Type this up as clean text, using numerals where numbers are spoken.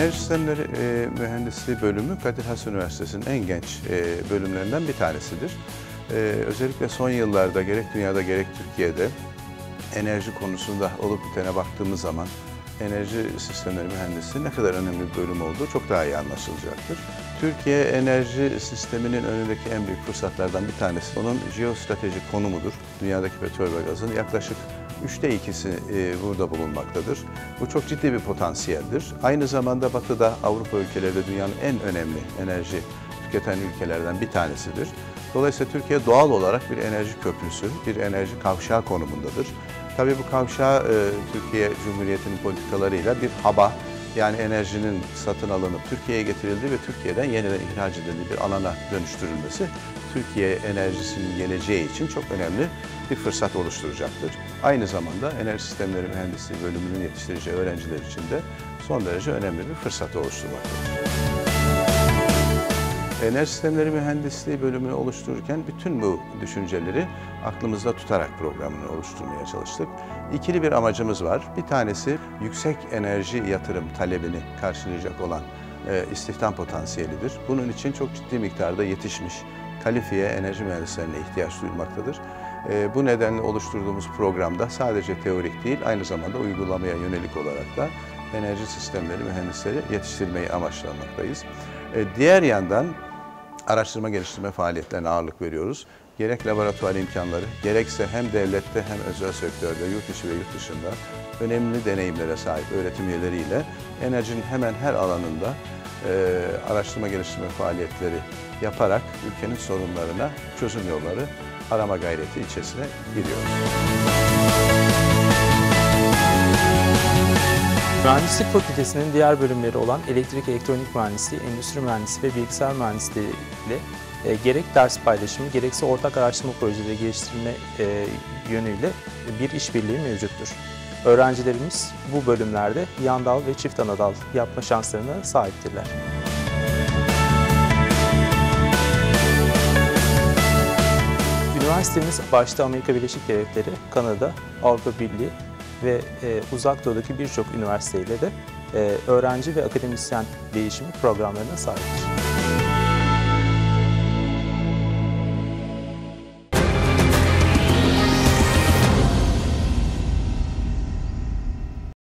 Enerji Sistemleri Mühendisliği bölümü Kadir Has Üniversitesi'nin en genç bölümlerinden bir tanesidir. Özellikle son yıllarda gerek dünyada gerek Türkiye'de enerji konusunda olup bitene baktığımız zaman enerji sistemleri mühendisliği ne kadar önemli bir bölüm olduğu çok daha iyi anlaşılacaktır. Türkiye enerji sisteminin önündeki en büyük fırsatlardan bir tanesi onun jeostratejik konumudur. Dünyadaki petrol ve gazın yaklaşık 2/3'ü burada bulunmaktadır. Bu çok ciddi bir potansiyeldir. Aynı zamanda Batı'da, Avrupa ülkeleri dünyanın en önemli enerji tüketen ülkelerden bir tanesidir. Dolayısıyla Türkiye doğal olarak bir enerji köprüsü, bir enerji kavşağı konumundadır. Tabii bu kavşağı Türkiye Cumhuriyeti'nin politikalarıyla bir hub'a, yani enerjinin satın alınıp Türkiye'ye getirildiği ve Türkiye'den yeniden ihraç edildiği bir alana dönüştürülmesi Türkiye enerjisinin geleceği için çok önemli bir fırsat oluşturacaktır. Aynı zamanda Enerji Sistemleri Mühendisliği bölümünün yetiştireceği öğrenciler için de son derece önemli bir fırsat oluşturmaktadır. Enerji Sistemleri Mühendisliği bölümünü oluştururken bütün bu düşünceleri aklımızda tutarak programını oluşturmaya çalıştık. İkili bir amacımız var. Bir tanesi yüksek enerji yatırım talebini karşılayacak olan istihdam potansiyelidir. Bunun için çok ciddi miktarda yetişmiş, kalifiye enerji mühendislerine ihtiyaç duyulmaktadır. Bu nedenle oluşturduğumuz programda sadece teorik değil, aynı zamanda uygulamaya yönelik olarak da enerji sistemleri mühendisleri yetiştirmeyi amaçlamaktayız. Diğer yandan araştırma geliştirme faaliyetlerine ağırlık veriyoruz. Gerek laboratuvar imkanları, gerekse hem devlette hem özel sektörde, yurt içi ve yurt dışında önemli deneyimlere sahip öğretim üyeleriyle enerjinin hemen her alanında araştırma geliştirme faaliyetleri yaparak ülkenin sorunlarına çözüm yolları arama gayreti içerisine giriyoruz. Mühendislik Fakültesi'nin diğer bölümleri olan elektrik, elektronik mühendisliği, endüstri mühendisliği ve bilgisayar mühendisliği ile gerek ders paylaşımı gerekse ortak araştırma projeleri geliştirme yönüyle bir işbirliği mevcuttur. Öğrencilerimiz bu bölümlerde yan dal ve çift ana dal yapma şanslarına sahiptirler. Üniversitemiz başta Amerika Birleşik Devletleri, Kanada, Avrupa Birliği ve Uzak Doğu'daki birçok üniversiteyle de öğrenci ve akademisyen değişimi programlarına sahiptir.